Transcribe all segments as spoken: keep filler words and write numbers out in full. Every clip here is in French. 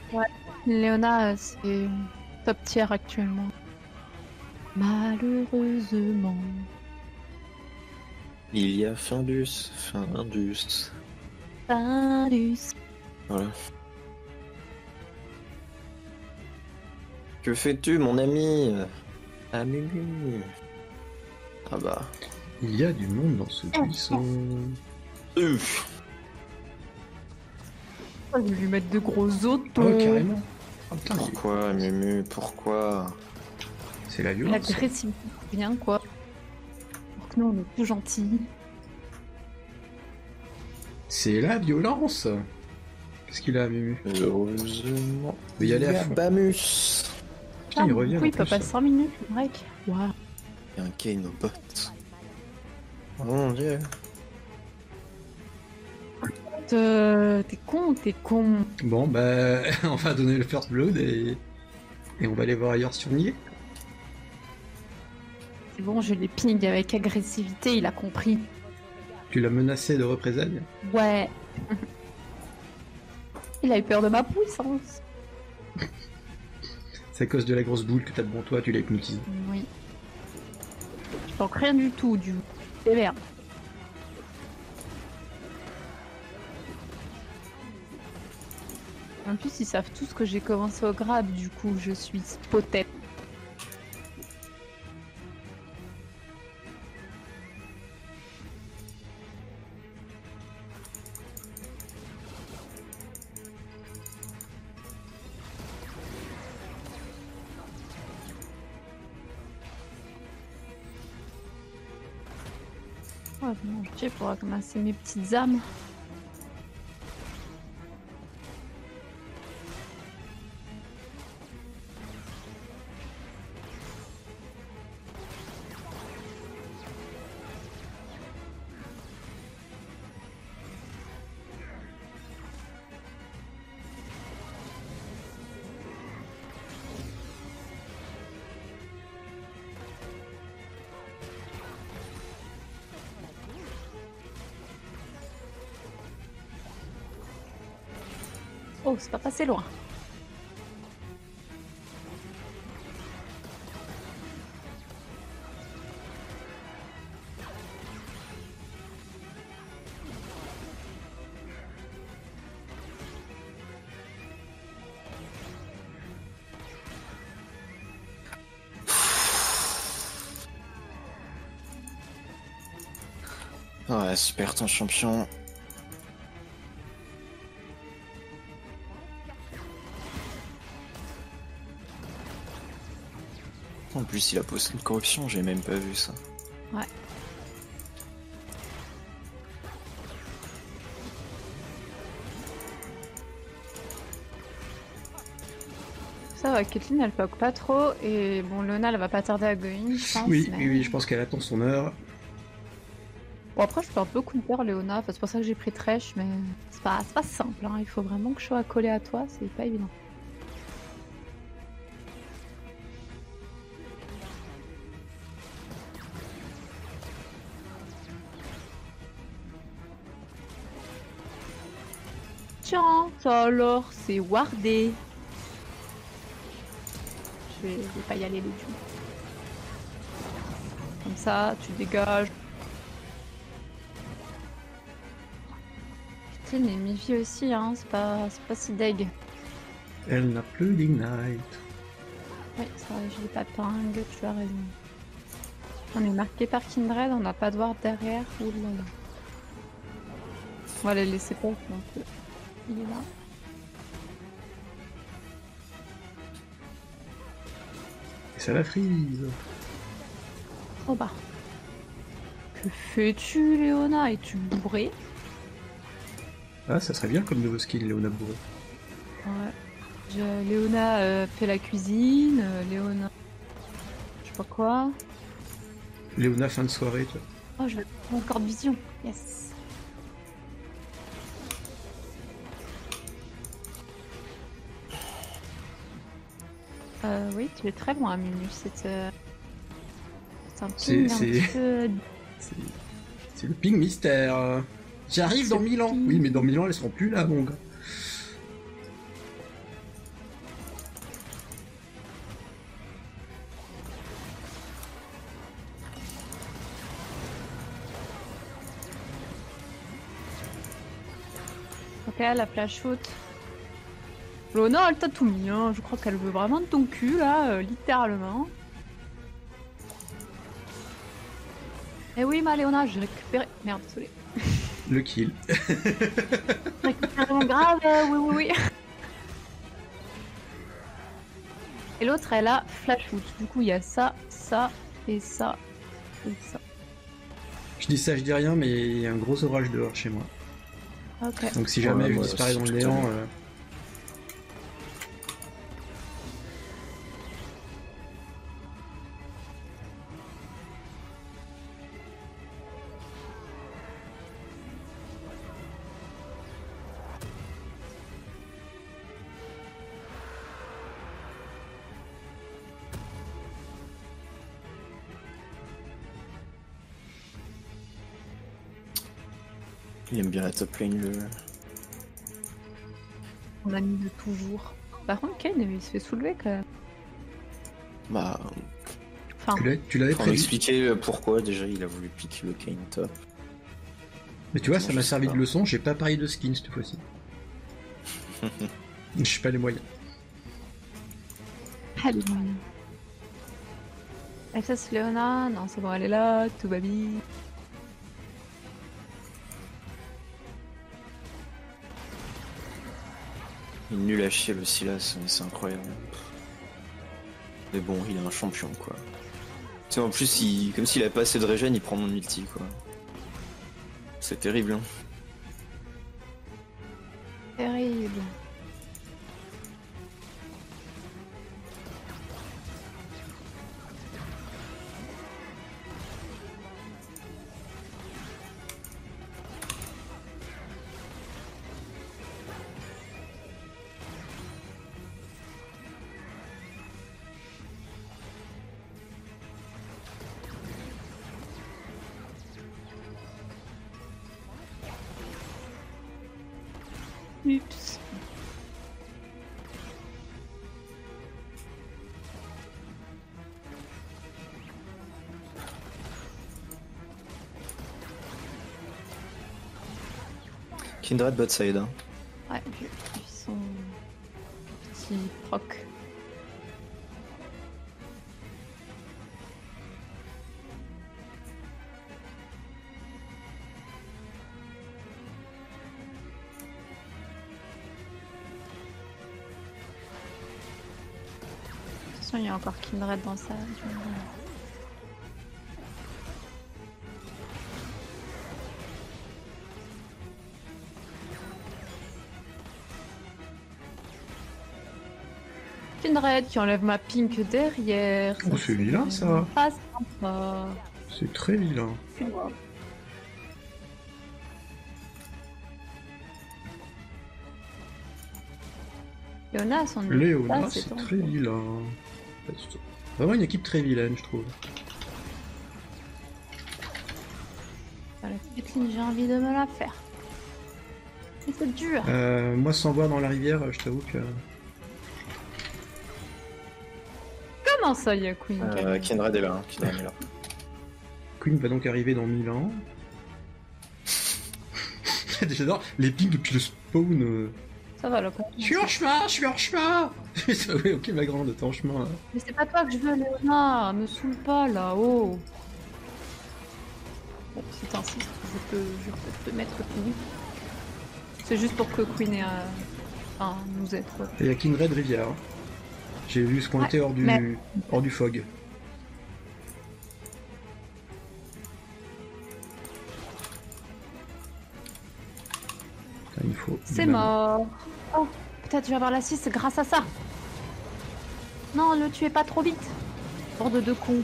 Ouais, Léona, c'est top tier actuellement. Malheureusement. Il y a Findus, Findus. Findus. Voilà. Que fais-tu, mon ami? Ah, Mumu. Ah bah. Il y a du monde dans ce buisson. Uf. Je vais lui mettre de gros autos. Oh, carrément. Oh, putain, pourquoi, il... Mumu? Pourquoi? C'est la violence. L'agressivité, bien quoi. Alors que nous, on est tout gentils. C'est la violence. Qu'est-ce qu'il a, Mumu? Heureusement. Il y aller à fond. Bamus. Putain, il revient. Oui, il peut pas cinq minutes, le break. Waouh. Il y a un Kane au bot. Oh mon dieu. Euh, t'es con, t'es con. Bon, bah, on va donner le first blood et, et on va aller voir ailleurs sur Nier. C'est bon, je l'ai ping avec agressivité, il a compris. Tu l'as menacé de représailles? Ouais. Il a eu peur de ma puissance. C'est à cause de la grosse boule que t'as devant toi, tu l'as hypnotisé. Oui. Je manque rien du tout, du sévère. En plus, ils savent tous que j'ai commencé au grab, du coup, je suis spotette. Oh, bon, je sais, pour ramasser mes petites âmes. Oh, c'est pas passé loin. Ouais, super ton champion. En plus, il a posté une corruption, j'ai même pas vu ça. Ouais. Ça va, Caitlyn elle poke pas trop et bon, Léona elle va pas tarder à go in, je pense. Oui, mais... oui, oui, je pense qu'elle attend son heure. Bon, après, je peux un peu counter Léona, enfin, c'est pour ça que j'ai pris Thresh, mais c'est pas, pas simple, hein. Il faut vraiment que je sois collé à toi, c'est pas évident. Tiens, ça alors, c'est wardé. Je vais, je vais pas y aller les tout. Comme ça, tu dégages. Putain, mais Mivi aussi, hein, c'est pas, c'est pas si deg. Elle n'a plus d'ignite. Oui, ça, je l'ai pas ping, tu as raison. On est marqué par Kindred, on n'a pas de ward derrière. Ouh là là. On va les laisser pas, donc il est là. Et ça la frise. Oh bah. Que fais-tu, Léona? Es-tu bourré? Ah, ça serait bien comme nouveau skill, Léona bourré. Ouais. Je, Léona euh, fait la cuisine, euh, Léona... Je sais pas quoi. Léona fin de soirée, tu vois. Oh, je vais prendre encore de vision. Yes. Euh, oui, tu es très loin, Minu. C'est euh... un C'est ping un petit peu... C'est le ping mystère. J'arrive dans mille ans. Oui, mais dans mille ans, elles seront plus là, mon gars. Ok, la flash shoot. Léona, elle t'a tout mis, hein. Je crois qu'elle veut vraiment de ton cul, là, euh, littéralement. Eh oui, ma Léona, j'ai récupéré... Merde, désolé. Le kill. Récupéré mon grave, euh, oui, oui, oui. Et l'autre, elle a flash shoot. Du coup, il y a ça, ça, et ça, et ça. Je dis ça, je dis rien, mais il y a un gros orage dehors chez moi. Ok. Donc si jamais Ouais, je moi disparais aussi, dans le tout à néant... l'heure. euh, Il aime bien la top lane, le... On a mis de toujours. Par contre, Kane, il se fait soulever quand même. Bah, Enfin, Tu l'as- tu l'avais faut prévu. m'expliquer pourquoi déjà il a voulu piquer le Kane top. Mais tu vois, Moi, ça je m'a sais servi pas. de leçon, j'ai pas parié de skins cette fois-ci. Je suis pas les moyens. allez, moyen. S S Léona, non, c'est bon, elle est là, tout va bien. Il est nul à chier le Silas, mais c'est incroyable. Mais bon, il est un champion quoi. Tu sais, en plus, il... comme s'il a pas assez de régène, il prend mon ulti quoi. C'est terrible. Hein. Terrible. Oups. Kindred bot side. Hein. Ouais, j'ai vu son petit proc. De toute façon, il y a encore Kindred dans sa jungle. Kindred qui enlève ma pink derrière. Oh, c'est vilain, ça. Pas sympa. C'est très vilain. Tu vois. Léona, son Léona, Ah, c'est c'est très ton- vilain. Vraiment une équipe très vilaine, je trouve. La petite ligne, j'ai envie de me la faire. Mais c'est dur. Euh, moi, sans voir dans la rivière, je t'avoue que... Comment ça, il y a Queen qui Euh, arrive Kindred est là. Hein. Kindred est là. Queen va donc arriver dans mille ans. J'adore les pings depuis le spawn. euh. Ça va, là, pas. Je suis en chemin, je suis en chemin. Oui, ok, ma grande, t'es en chemin. Là. Mais c'est pas toi que je veux, Léona. Me saoule pas, là-haut. Bon, si t'insistes, je peux, je peux te mettre Queen. C'est juste pour que Queen ait un... Enfin, nous aide, quoi. Et il y a Kindred Rivière. J'ai vu ce qu'on Ouais, était hors du, mais- hors du fog. Putain, il faut. C'est du mort. Oh, peut-être je vais avoir la six grâce à ça. Non, ne le tuez pas trop vite. Bande de cons.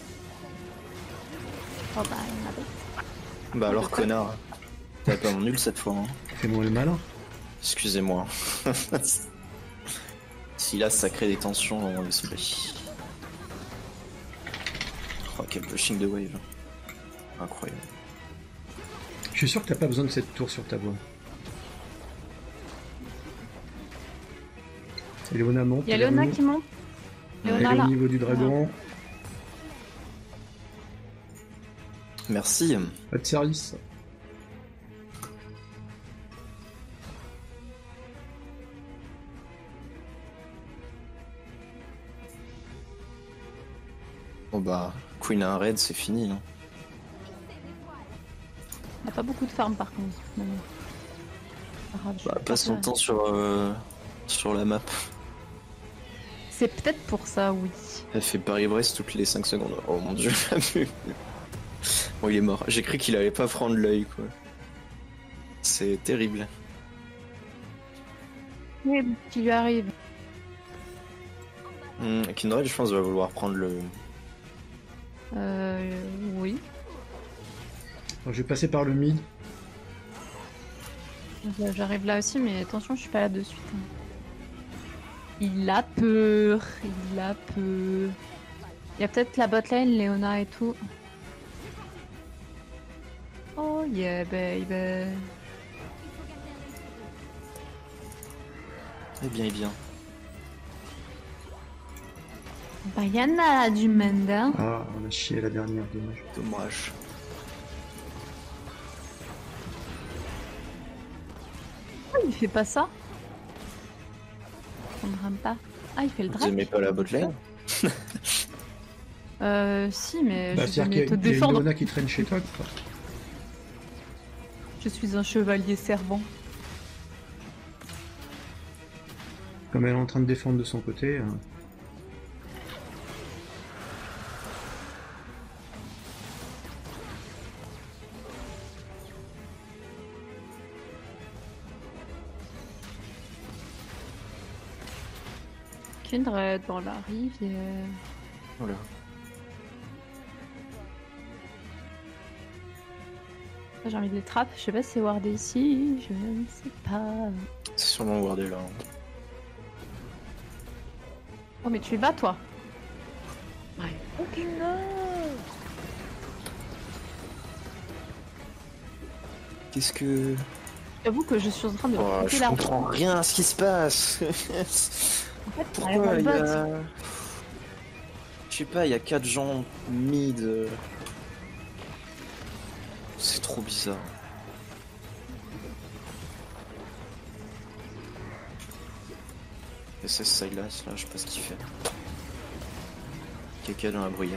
Oh bah, il m'a bête. Bah alors connard. T'as pas mon nul cette fois. Hein. Fais-moi le malin. Excusez-moi. Silas, ça crée des tensions dans l'esprit. Oh, quel pushing de wave. Incroyable. Je suis sûr que t'as pas besoin de cette tour sur ta voie. Et Léona monte. Il y a Léona nous. qui monte. Elle Léona est là. au niveau du dragon. Merci. Pas de service. Bon bah, Queen a un raid, c'est fini, non? On a pas beaucoup de farm par contre. Non, non. Pas grave, je Bah, vais passe son faire ça. temps sur, euh, sur la map. C'est peut-être pour ça, oui. Elle fait Paris-Brest toutes les cinq secondes. Oh mon dieu, bon, il est mort. J'ai cru qu'il allait pas prendre l'œil, quoi. C'est terrible. Oui, qui lui arrive. Hmm, Kindred, je pense, va vouloir prendre le... Euh, oui. Alors, je vais passer par le mid. J'arrive là aussi, mais attention, je suis pas là de suite. hein. Il a peur, il a peur. Il y a peut-être la botlane, Léona et tout. Oh yeah, baby. Eh bien, eh bien. Bah, y'en a du monde, hein. Ah, on a chié la dernière, dommage. Dommage. Ah, il fait pas ça. On ne rame pas. Ah, il fait le Vous drag. aimez pas la botlane? Euh, si, mais Bah, je c'est-à-dire vais qu'il y te a- il y a une défendre. Léona qui traîne chez toi, quoi. Je suis un chevalier servant. Comme elle est en train de défendre de son côté. euh, Kindred dans la rivière. Voilà. J'ai envie de les trapper. Je sais pas si c'est wardé ici. Je ne sais pas. C'est sûrement wardé là. Oh, mais tu y vas, toi. My fucking god. Qu'est-ce que... J'avoue que je suis en train de Oh, couper je la comprends rien à ce qui se passe. En fait, Pourquoi il y bot. a... Je sais pas, il y a quatre gens mid. euh. C'est trop bizarre. S S Silas, là, je sais pas ce qu'il fait. Caca dans la bruyère.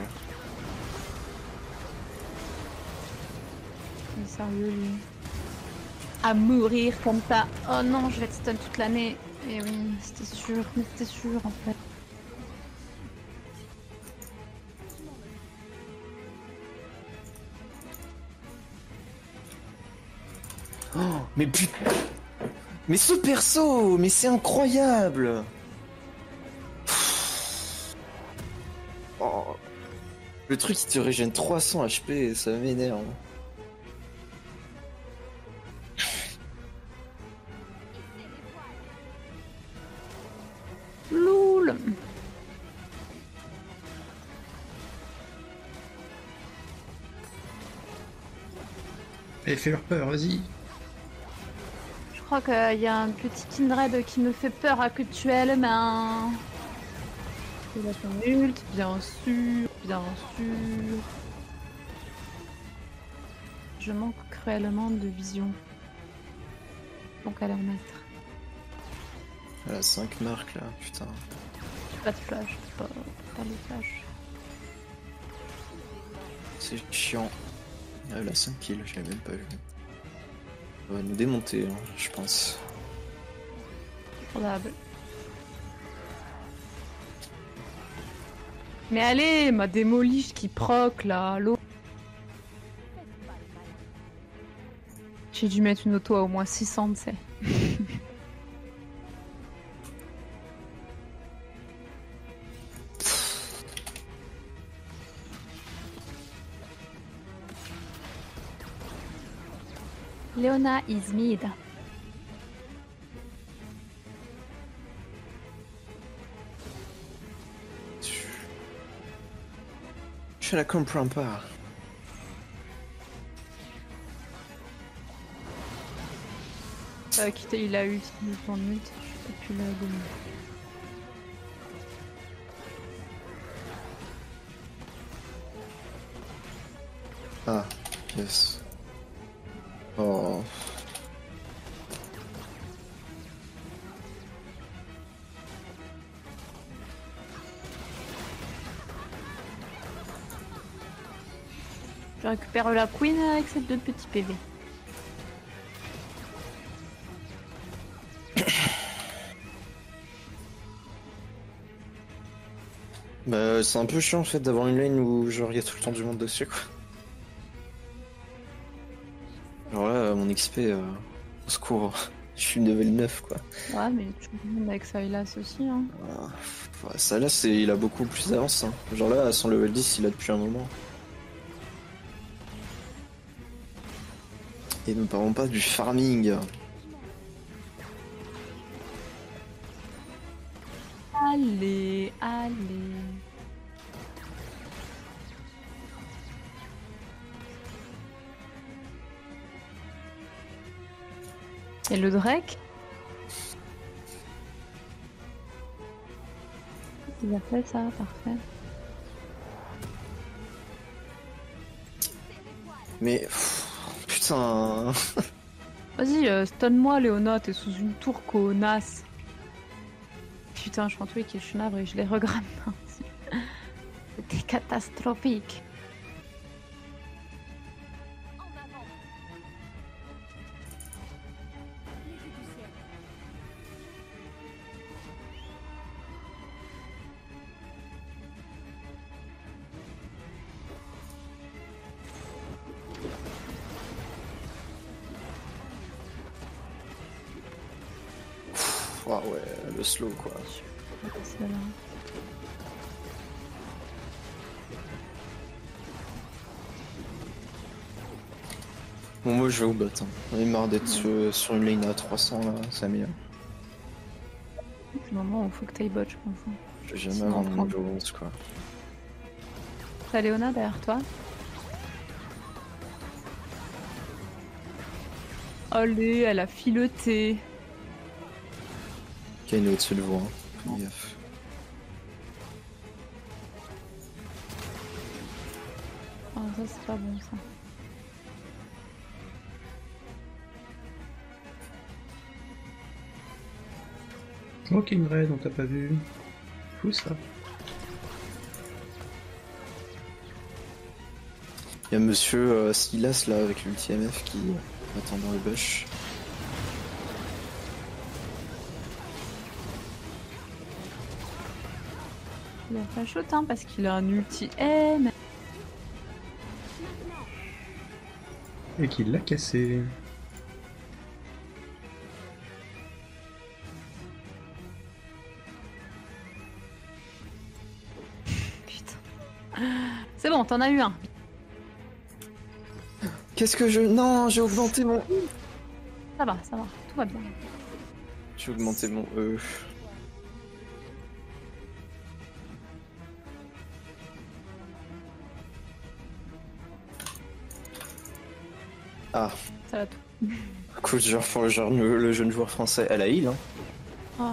Il est sérieux, lui. À mourir comme ça. Oh non, je vais être stun toute l'année. Et oui, c'était sûr. Mais c'était sûr, en fait. Oh, mais putain. Mais ce perso, mais c'est incroyable. Oh. Le truc qui te régène trois cents H P, ça m'énerve. Loul. Allez, fais leur peur, vas-y. Je crois qu'il y a un petit Kindred qui me fait peur actuellement. Il a son ult, bien sûr, bien sûr. Je manque cruellement de vision. Donc allez en mettre. Elle a cinq marques là, putain. Pas de flash, pas, pas de flash. C'est chiant. Elle a cinq kills, je l'ai même pas vu. Elle va nous démonter, hein, je pense. Probable. Mais allez, ma démoliche qui proc là, l'eau. J'ai dû mettre une auto à au moins six cents, tu sais. Léona is mid. Je la comprends pas. Euh, quitter, il a eu son ult, je peux plus la donner. Ah, yes. Oh. Je récupère la queen avec ces deux petits P V. Bah, c'est un peu chiant en fait d'avoir une lane où genre il y a tout le temps du monde dessus quoi. Genre là, mon X P, euh, au secours, je suis level neuf quoi. Ouais, mais tu peux avec Sylas aussi. Hein. Ah, ça là, c'est, il a beaucoup plus d'avance. Hein. Genre là, à son level dix, il a depuis un moment. Et ne parlons pas du farming. Allez, allez. Et le Drake? Il a fait ça, parfait. Mais pff, putain. Vas-y, euh, stun-moi, Léona, t'es sous une tour connasse. Putain, je suis en Twitch et je suis navrée, je les regrette. C'était catastrophique. Ah ouais, le slow quoi. C'est là. Bon, moi je vais au bot. Hein. On est marre d'être sur, sur une lane à trois cents là, ça m'est. C'est le moment où il faut que t'ailles bot, je pense. Hein. Je vais jamais Sinon, avoir on mon prend- niveau onze quoi. T'as Léona derrière toi? Allez, elle a fileté. Kane est au-dessus de vous. Hein. Fais gaffe. Ah, ça c'est pas bon ça. Oh, Kindred, on t'a pas vu. Fou ça. Il y a monsieur euh, Silas là avec l'ulti M F qui attend dans le bush. Il a pas shoot hein, parce qu'il a un ulti M. Et qu'il l'a cassé. Putain. C'est bon, t'en as eu un. Qu'est-ce que je... Non, j'ai augmenté mon... Ça va, ça va, tout va bien. J'ai augmenté mon E. Ah, Ça va tout. coup de genre pour le, genre, le, le jeune joueur français. Elle a heal, hein. Oh,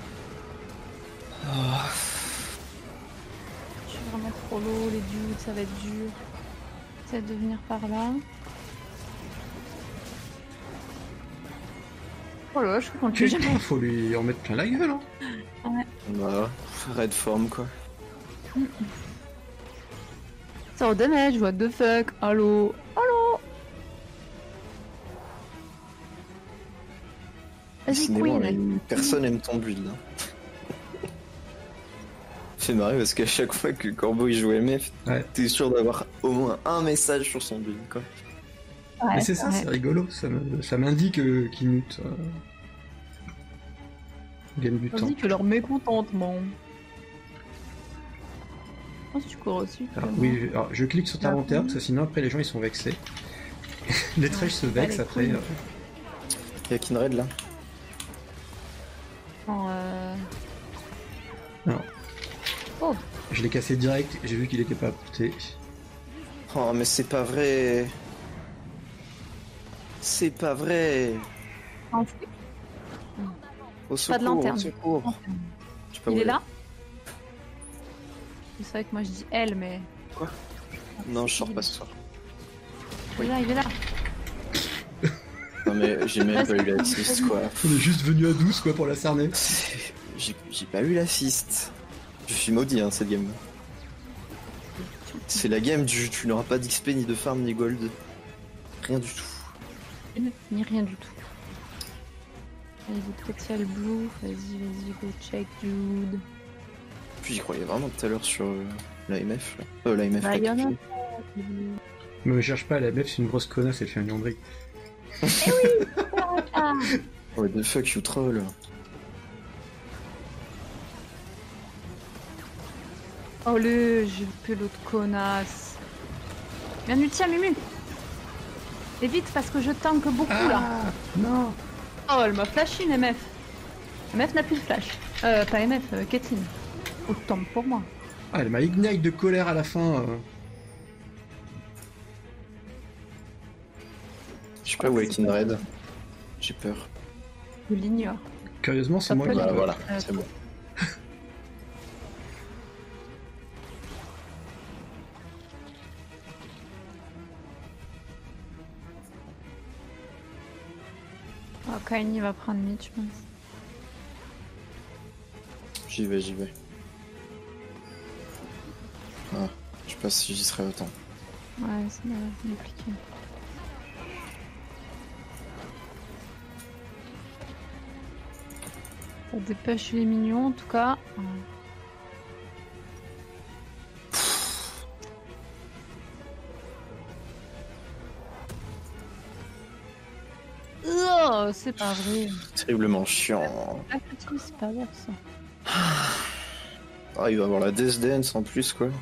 Oh. je suis vraiment trop low, les dudes, ça va être dur. J'essaie de venir par là. Oh là, je crois qu'on tue jamais. Putain, faut lui en mettre plein la gueule, hein. Bah, red form quoi. Zéro damage, what the fuck. Allo, allo. Vas-y, Décidément, là, Queen. personne aime ton build. Hein. C'est marrant parce qu'à chaque fois que Corbeau il joue M F, Ouais. t'es sûr d'avoir au moins un message sur son build quoi. Ouais, Mais c'est ça, ouais. c'est rigolo, ça me- ça m'indique euh, qu'ils mutent. Euh... Ils gagnent du On temps. dit que leur mécontentement. Je pense que tu cours aussi. Alors, oui, je, alors, je clique sur ta Ah, lanterne, oui. parce que sinon après les gens ils sont vexés. Les trèches se vexent les après. couilles. euh. Il y a Kindred là. Non, euh... Non. Oh, Je l'ai cassé direct, j'ai vu qu'il était pas à portée. Oh mais c'est pas vrai. C'est pas vrai. en fait, Au Pas secours, de lanterne. au secours. Je sais pas où il est elle là? C'est vrai que moi je dis elle, mais. Non, je sors pas ce soir. Il est là, il est là. Non mais j'ai même pas eu l'assist quoi. On est juste venu à douze quoi pour la cerner. J'ai j'ai pas eu l'assist. Je suis maudit hein cette game. Tu C'est la game du tu n'auras pas d'X P ni de farm ni gold. Rien du tout. Ni rien du tout. Allez, vite fait, il y a le blue. Vas-y, vas-y, go check, dude. Puis j'y croyais vraiment tout à l'heure sur euh, l'A M F. Là. Euh, l'A M F. Bah, là, y en a. quelque Me cherche pas, la meuf c'est une grosse connasse, elle fait un yandric. Ah. chose. What the fuck, you troll. Oh le, j'ai loupé l'autre connasse. Viens, nu, tiens, Mumu. Et vite, parce que je tank beaucoup là. Ah non. Oh, elle m'a flashé une M F. M F n'a plus de flash. Euh, pas M F, euh, Caitlyn. Autant pour moi. Ah, elle m'a ignite de colère à la fin. euh. Je sais pas où est Kindred. J'ai peur. Je l'ignore. Curieusement, c'est Ça moi peut qui. aller. Voilà, voilà, Euh, c'est bon. Oh, Kaini va prendre mid, je pense. J'y vais, j'y vais. Ah, je sais pas si j'y serai autant. Ouais, c'est compliqué. Ça dépêche les mignons en tout cas. Ouais. Oh, c'est pas vrai. Terriblement chiant. Ah, petit, c'est pas vrai ça. Ah, il va avoir la Death Dance en plus, quoi.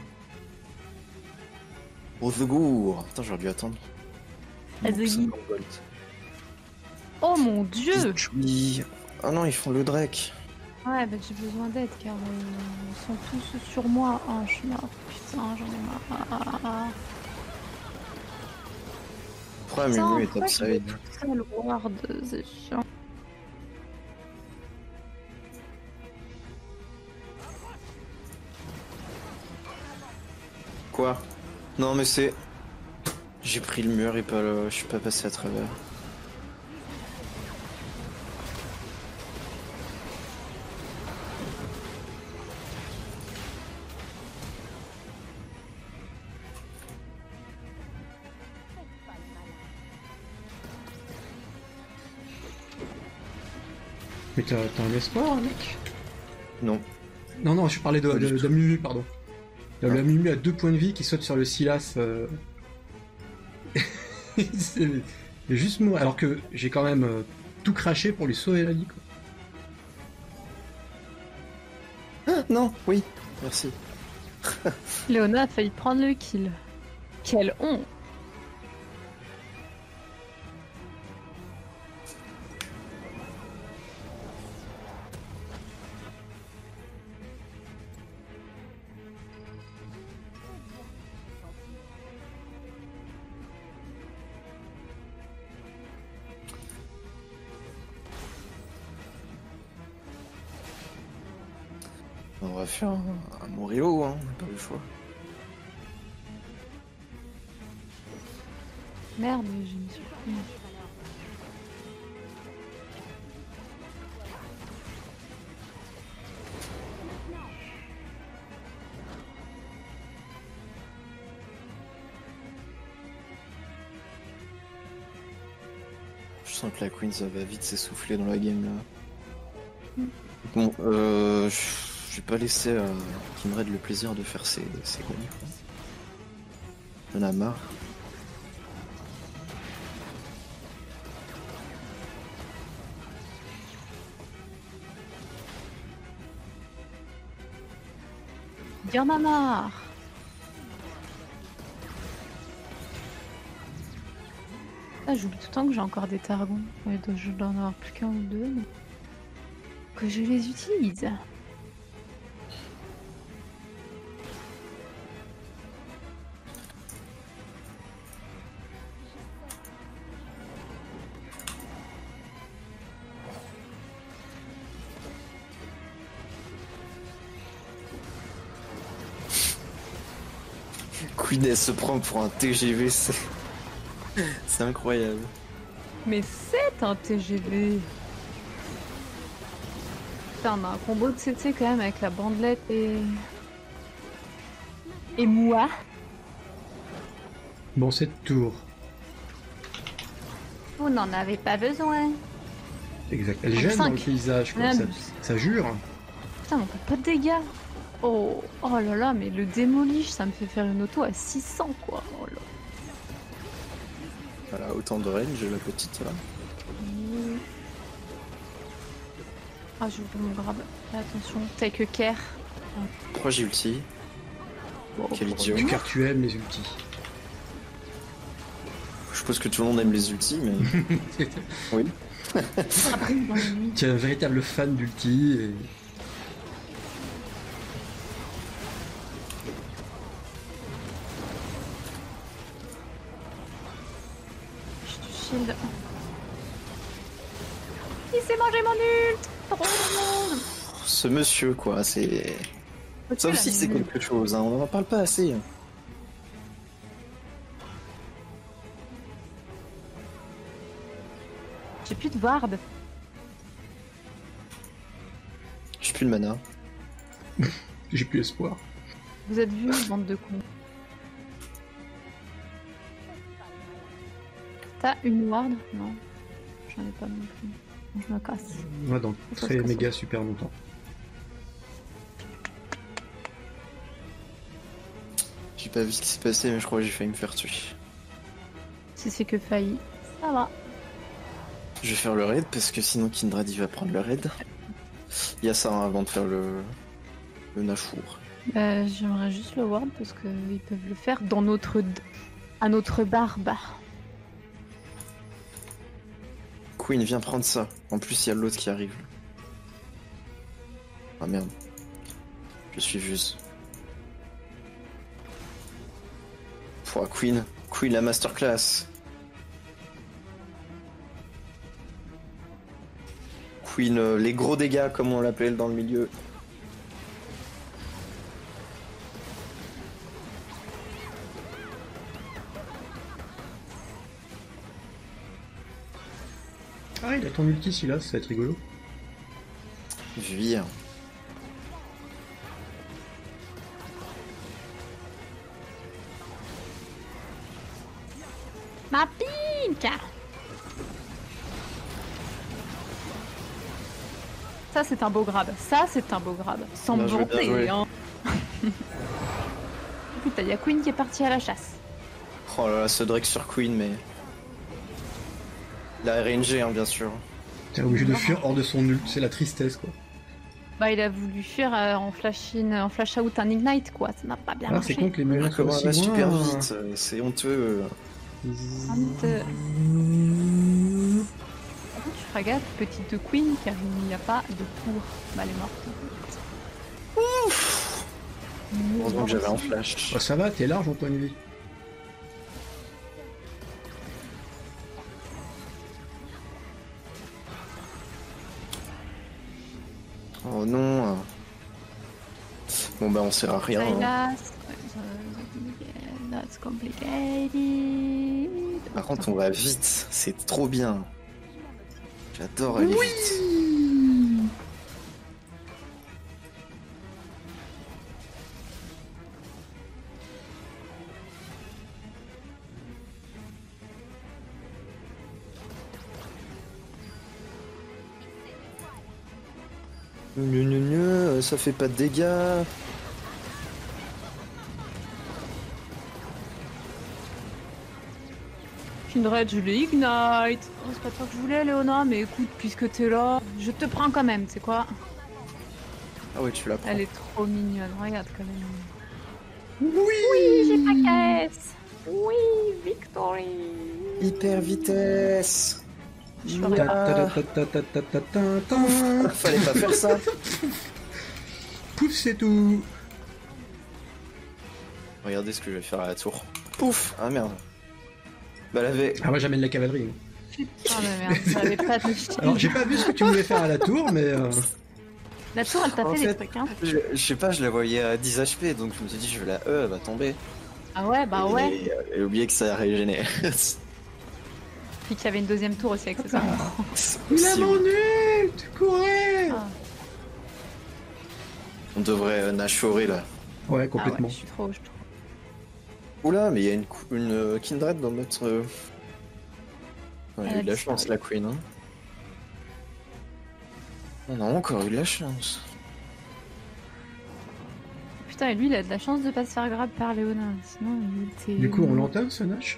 Oh, The Gour. Attends, j'aurais dû attendre. Ah, The Donc, ça Gour. m'envole. Oh mon dieu! Oui. Ah non, ils font le Drake. Ouais, bah j'ai besoin d'aide car euh, ils sont tous sur moi. Oh, je suis marre. Putain, j'en ai marre. Ah, ah, ah. Pourquoi Putain, Mumu est pourquoi je vais topside? toute seule ward, c'est chiant. Quoi? Non, mais c'est. J'ai pris le mur et pas le... je suis pas passé à travers. Mais t'as t'as un espoir, mec? Non. Non, non, je parlais de, Pas de, du de tout. Mumu, pardon. De Ah. la Mumu à deux points de vie qui saute sur le Silas. Euh... c'est c'est juste moi, alors que j'ai quand même euh, tout craché pour lui sauver la vie, quoi. Ah, non, oui, merci. Léona a failli prendre le kill. Quelle honte! On va faire un, un Morello, hein, on n'a pas le choix. Merde, je me suis pris. Je sens que la Queen ça va vite s'essouffler dans la game là. Mm. Bon, euh, je vais pas laisser à Kindred le plaisir de faire ses, ses conneries, quoi. J'en ai marre. Il y en a marre! Ah, j'oublie tout le temps que j'ai encore des targons. Ouais, donc je dois en avoir plus qu'un ou deux. Mais... que je les utilise. Queen elle se prend pour un T G V, c'est c'est incroyable. Mais c'est un T G V! Putain, on a un combo de C C quand même avec la bandelette et. et moi. Bon, cette tour. Vous n'en avez pas besoin. Exact. Elle En gêne dans cinq. le paysage, quoi. Ah, Ça, mais- ça jure. Putain, on fait pas de dégâts. Oh, oh là là, mais le démolish, ça me fait faire une auto à six cents, quoi. Oh là. Voilà, autant de range, la petite là. Ah, je vous mon grab. Attention, take care. Pourquoi j'ai ulti? Bon, Quel idiot. Du car tu aimes les ultis. Je suppose que tout le monde aime les ultis, mais. Oui. après, dans la nuit. Tu es un véritable fan d'ulti. Et... Je te shield. Il s'est mangé mon ult. Trop drôle. Ce monsieur, quoi, c'est. Ça Ok, aussi, là, c'est mais- quelque chose, hein. On en parle pas assez. J'ai plus de ward. J'ai plus de mana. J'ai plus espoir. Vous êtes vus, bande de cons. T'as une ward? Non. J'en ai pas non plus. Bon, je me casse. Moi, dans Ça très se casse. méga super longtemps. J'ai pas vu ce qui s'est passé, mais je crois que j'ai failli me faire tuer. Si c'est que failli, ça va. Je vais faire le raid parce que sinon Kindred il va prendre le raid. Il y a ça hein, avant de faire le, le Nashur. Bah, j'aimerais juste le ward parce qu'ils peuvent le faire dans notre... à notre barbe. Queen, viens prendre ça. En plus, il y a l'autre qui arrive. Ah merde. Je suis juste. Pouah, Queen. Queen, la masterclass. Queen, euh, les gros dégâts, comme on l'appelle dans le milieu. Ah, il a ton ulti, celui-là, ça va être rigolo. Vire. Ma pink. Ça, c'est un beau grab. Ça, c'est un beau grab. Sans me Bien joué, bien vanter, joué. hein. Putain, il y a Queen qui est partie à la chasse. Oh là là, ce Drake sur Queen, mais. Il a R N G, hein, bien sûr. T'es obligé de fuir hors de son ult, c'est la tristesse, quoi. Bah, il a voulu fuir euh, en flash in, en flash out un ignite, quoi. Ça n'a pas bien Ah, c'est marché. con que les mélins soient Comment elle aussi va loin. super vite, euh, c'est honteux. Honteux. Par contre, tu feras gaffe, petite Queen, car il n'y a pas de tour. Bah, elle est morte. Ouf. Heureusement que j'avais un flash. Oh, ça va, t'es large en point de vie. Oh non. Bon bah on sert à rien. hein. Silas, that's complicated. Par contre on va vite, c'est trop bien. J'adore aller vite. Gneu, gneu, gneu, ça fait pas de dégâts. Kindred, je l'ai ignite. Oh, c'est pas toi que je voulais, Léona, mais écoute, puisque t'es là, je te prends quand même, tu sais quoi. Ah ouais, tu la prends. Elle est trop mignonne, regarde quand même. Oui, oui, j'ai pas caisse. Oui, victory. Hyper vitesse. Je ferai pas. Ah, Ta-ta-ta-ta-ta-ta-ta. fallait pas faire ça. Pouf, c'est tout. Regardez ce que je vais faire à la tour. Pouf. Ah merde. Bah elle avait... Ah, moi j'amène la cavalerie. Ah mais merde, ça avait pas de shield. Alors j'ai pas vu ce que tu voulais faire à la tour, mais... euh, La tour, elle t'a En fait, des fait, trucs, hein. Je, je sais pas, je la voyais à dix H P, donc je me suis dit, je vais la E, elle va tomber. Ah ouais, bah ouais. Et, euh, et oublié que ça régénère. Puis qu'il y avait une deuxième tour aussi, accessoirement. Il a mon ult. Courez. Ah. On devrait euh, nachorer là. Ouais, Ah ouais, complètement. je suis trop, je suis trop. Oula, mais il y a une, cou- une euh, Kindred dans notre. euh, Ouais, il a eu de la chance, la Queen. Hein. On a encore eu de la chance. Putain, et lui, il a de la chance de pas se faire grab par Léona. Sinon, il était. Du coup, on l'entame ce Nash?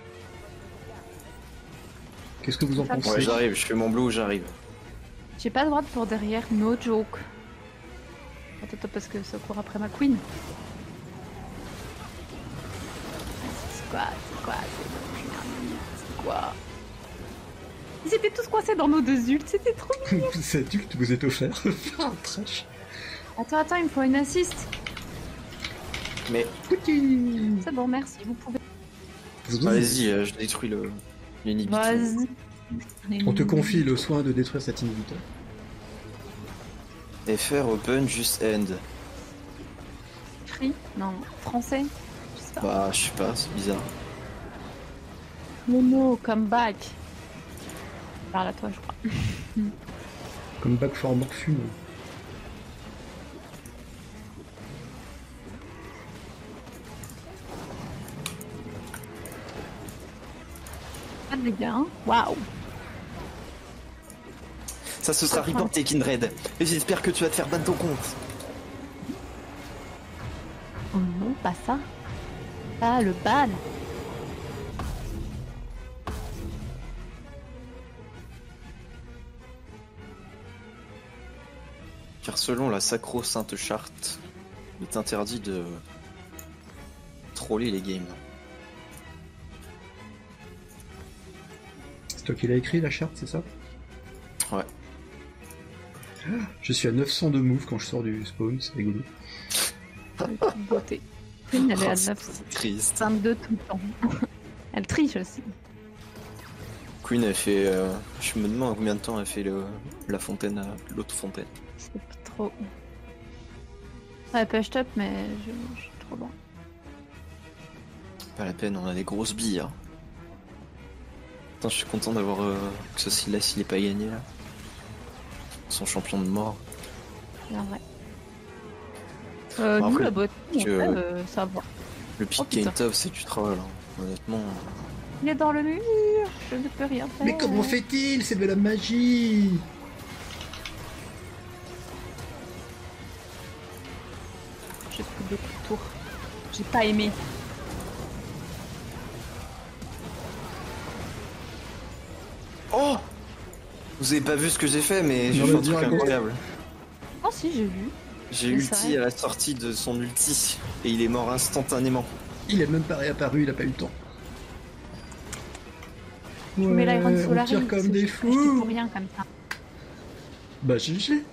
Qu'est-ce que vous en Ouais, pensez? Ouais, j'arrive, je fais mon blue, j'arrive. J'ai pas de droite pour derrière, no joke. Attends, attends, parce que ça court après ma Queen. C'est quoi? C'est quoi? C'est quoi? Ils étaient tous coincés dans nos deux ults, c'était trop mignon. C'est tu que vous êtes offert. Ah, trash. Attends, attends, il me faut une assist. Mais Pouti. C'est bon, merci, vous pouvez. vas-y, euh, je détruis le l'inhibiteur. Vas-y. On te confie le soin de détruire cet inhibiteur. F R open just end. Free? Non, français? Je sais pas. Bah, je sais pas, c'est bizarre. Mono, come back. Je parle à toi, je crois. Comme back for Morphine. Pas de dégâts, hein. Waouh. Ça se sera reporté, Kindred. Et j'espère que tu vas te faire ban ton compte. Oh non, pas ça. Ah, le ban. Car selon la sacro-sainte charte, il est interdit de troller les games. C'est toi qui l'as écrit la charte, c'est ça? Ouais. Je suis à neuf cents de move quand je sors du spawn, c'est rigolo. Beauté. Queen, elle est à Oh, neuf c'est triste. vingt-deux tout le temps. Elle triche aussi. Queen, elle fait. euh, je me demande combien de temps elle fait le, la fontaine à l'autre fontaine. C'est pas trop. Ouais, push top, mais je, je suis trop loin. Pas la peine, on a des grosses billes. Hein. Putain, je suis content d'avoir euh, que ce Silas il est pas gagné là. Son champion de mort. C'est vrai. Euh, Bon, nous, après, la botte, en je- vrai, euh, ça va. Le pick Oh, putain. game top, c'est du troll. Hein. Honnêtement. Il est dans le mur, je ne peux rien faire. Mais comment fait-il? C'est de la magie! J'ai pris deux coups de tour. J'ai pas aimé. Oh! Vous avez pas vu ce que j'ai fait, mais j'ai Non, fait un mais truc dis-moi, incroyable. Oh si, j'ai vu. J'ai Mais ulti c'est vrai. à la sortie de son ulti et il est mort instantanément. Il est même pas réapparu, il a pas eu le temps. Je mets l'Iron Ouais, on Solari. tire comme parce que des je suis acheté fous! pour rien comme ça. Bah G G!